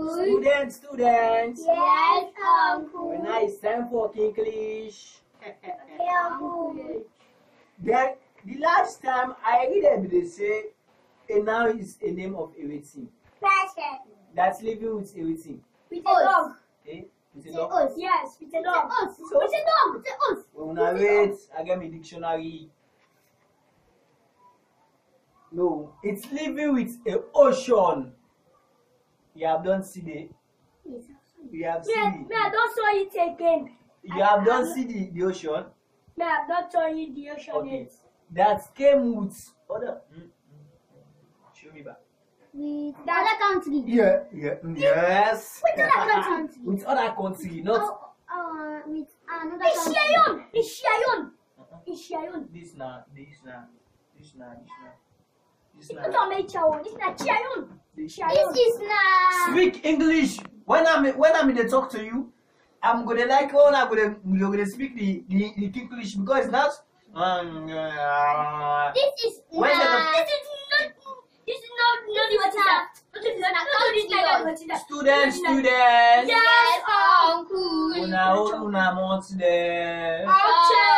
uncle. Students. Yes, uncle. When now it's time for English. Okay, uncle. Then the last time I read it, they say a noun is a name of everything. Person. That's living with everything. With a dog. Okay? With a With dog. us. Yes, with a dog. So- With a dog. With us. When I wait, I get my dictionary. No, it's living with an ocean. You have done see the. You have seen I don't saw it again. You have done see the ocean. Me, I don't saw it the ocean Okay. yet. That came with other. Show me back. With the other country. Yeah. Yes. With other country. With other country, not. With another country. It's Shion. This now. It's not my child. It's not Shion. This. This is not. Speak English. When I'm in the talk to you, I'm gonna like you're gonna speak the English because that's This is When not. This is not what is that? students. Yes, uncle. Una month there. Okay.